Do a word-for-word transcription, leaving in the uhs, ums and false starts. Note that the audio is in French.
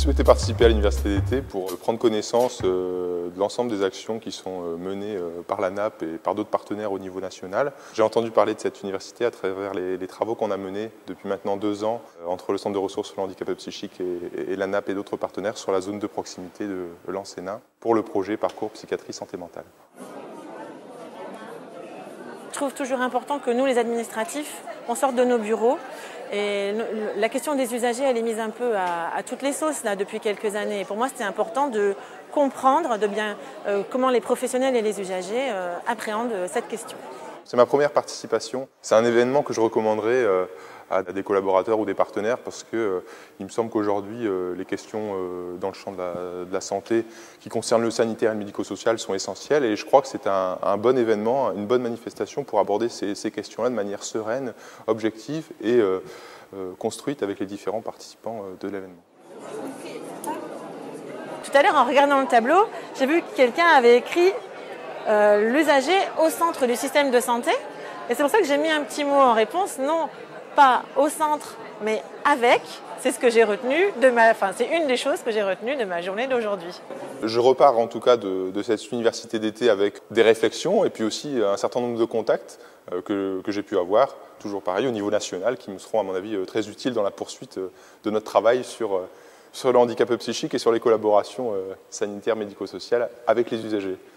souhaité participer à l'université d'été pour prendre connaissance de l'ensemble des actions qui sont menées par l'A N A P et par d'autres partenaires au niveau national. J'ai entendu parler de cette université à travers les, les travaux qu'on a menés depuis maintenant deux ans entre le Centre de ressources sur le handicap psychique et, et l'A N A P et d'autres partenaires sur la zone de proximité de l'Ansénat pour le projet Parcours Psychiatrie Santé Mentale. Je trouve toujours important que nous, les administratifs, on sorte de nos bureaux. Et la question des usagers, elle est mise un peu à, à toutes les sauces là, depuis quelques années. Et pour moi, c'était important de comprendre de bien, euh, comment les professionnels et les usagers euh, appréhendent cette question. C'est ma première participation. C'est un événement que je recommanderais euh, à des collaborateurs ou des partenaires parce qu'il euh, me semble qu'aujourd'hui, euh, les questions euh, dans le champ de la, de la santé qui concernent le sanitaire et le médico-social sont essentielles. Et je crois que c'est un, un bon événement, une bonne manifestation pour aborder ces, ces questions-là de manière sereine, objective et euh, euh, construite avec les différents participants euh, de l'événement. Tout à l'heure, en regardant le tableau, j'ai vu que quelqu'un avait écrit euh, l'usager au centre du système de santé. Et c'est pour ça que j'ai mis un petit mot en réponse. Non, pas au centre, mais avec. C'est ce que j'ai retenu de ma, enfin, c'est une des choses que j'ai retenues de ma journée d'aujourd'hui. Je repars en tout cas de, de cette université d'été avec des réflexions et puis aussi un certain nombre de contacts euh, que, que j'ai pu avoir, toujours pareil au niveau national, qui me seront à mon avis très utiles dans la poursuite de notre travail sur, sur le handicap psychique et sur les collaborations euh, sanitaires médico-sociales avec les usagers.